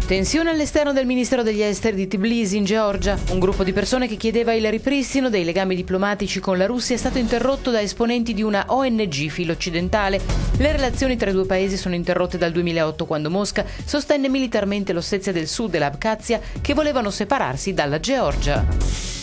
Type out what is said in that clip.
Tensione all'esterno del Ministero degli Esteri di Tbilisi, in Georgia. Un gruppo di persone che chiedeva il ripristino dei legami diplomatici con la Russia è stato interrotto da esponenti di una ONG filo-occidentale. Le relazioni tra i due paesi sono interrotte dal 2008, quando Mosca sostenne militarmente l'Ossetia del Sud e l'Abkhazia, che volevano separarsi dalla Georgia.